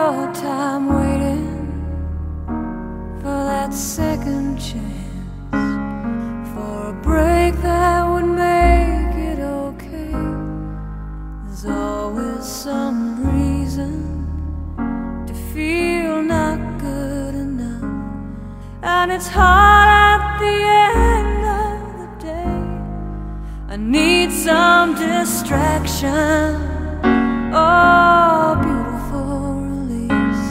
your time waiting for that second chance, for a break that would make it okay. There's always some reason to feel not good enough, and it's hard at the end of the day. I need some distraction, oh, beautiful release.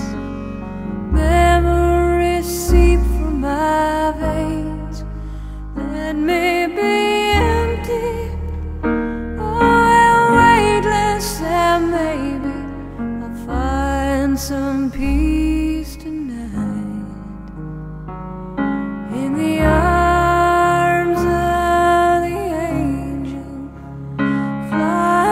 Memories seep from my veins. Let me be empty, oh, and weightless, and maybe I'll find some peace tonight in the arms of the angel. Fly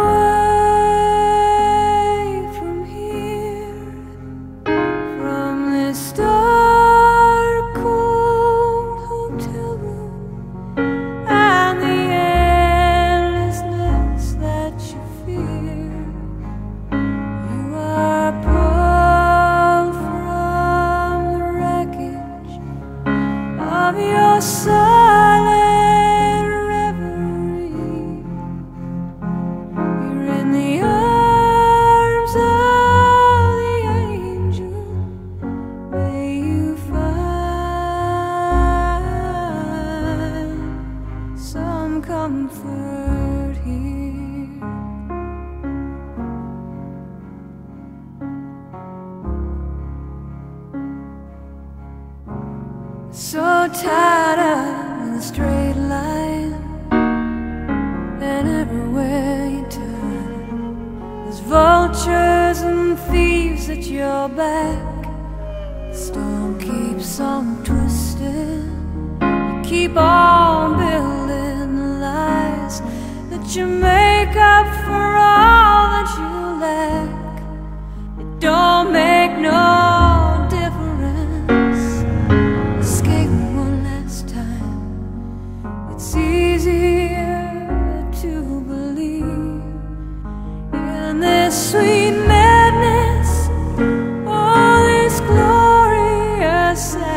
away from here, from this dark, cold hotel room, and the endlessness that you fear. You are pulled from the wreckage of your silent reverie. You're in the arms of the angel. May you find some comfort here. So tied up in a straight line, and everywhere you turn, there's vultures and thieves at your back. The storm keeps on twisting. You keep on building the lies that you make up for all that you lack. It don't make no difference. Escape one last time. It's easier to believe in this sweet madness, all this glorious